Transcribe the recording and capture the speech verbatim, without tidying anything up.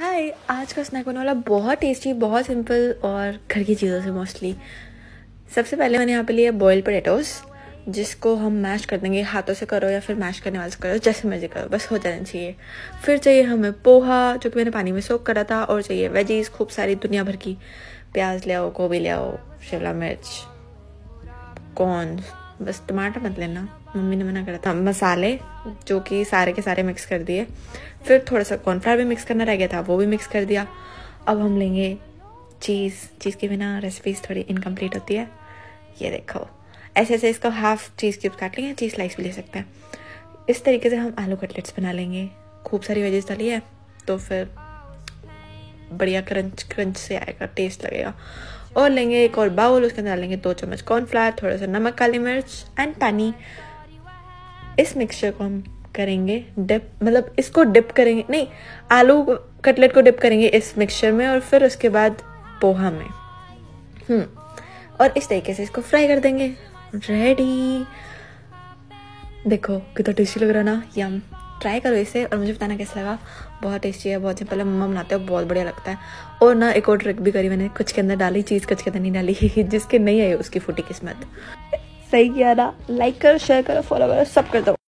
हाय, आज का स्नैक बनने वाला बहुत टेस्टी, बहुत सिंपल और घर की चीज़ों से मोस्टली। सबसे पहले मैंने यहाँ पे लिया बॉयल पोटैटोज़, जिसको हम मैश कर देंगे। हाथों से करो या फिर मैश करने वाले से करो, जैसे मर्जी करो, बस हो जाना चाहिए। फिर चाहिए हमें पोहा, जो कि मैंने पानी में सोक करा था, और चाहिए वेजीज खूब सारी दुनिया भर की। प्याज ले आओ, गोभी ले आओ, शिमला मिर्च, कॉर्न, बस टमाटर मत लेना, मम्मी ने मना करा था। मसाले जो कि सारे के सारे मिक्स कर दिए। फिर थोड़ा सा कॉर्नफ्लावर भी मिक्स करना रह गया था, वो भी मिक्स कर दिया। अब हम लेंगे चीज़। चीज़ के बिना रेसिपीज़ थोड़ी इनकम्प्लीट होती है। ये देखो, ऐसे ऐसे इसका हाफ चीज़ क्यूब्स काट लेंगे, चीज़ स्लाइस भी ले सकते हैं। इस तरीके से हम आलू कटलेट्स बना लेंगे। खूब सारी वेजेस डाली है तो फिर बढ़िया क्रंच क्रंच से आएगा, टेस्ट लगेगा। और लेंगे एक और बाउल, उसके अंदर डालेंगे दो चम्मच कॉर्नफ्लावर, थोड़ा सा नमक, काली मिर्च एंड पानी। इस मिक्सचर को हम करेंगे डिप, मतलब इसको डिप करेंगे नहीं, आलू कटलेट को डिप करेंगे इस मिक्सचर में, और फिर उसके बाद पोहा में। हम्म और इस तरीके से इसको फ्राई कर देंगे। रेडी। देखो कितना टेस्टी लग रहा है ना, यम। ट्राई करो इसे और मुझे बताना कैसा लगा। बहुत टेस्टी है, बहुत सिंपल है, मम्मा बनाते हैं, बहुत बढ़िया लगता है। और ना एक और ट्रिक भी करी मैंने, कुछ के अंदर डाली चीज़, कुछ के अंदर नहीं डाली। जिसके नहीं आई उसकी फूटी किस्मत। सही किया ना। लाइक करो, शेयर करो, फॉलो करो, सब कर दो।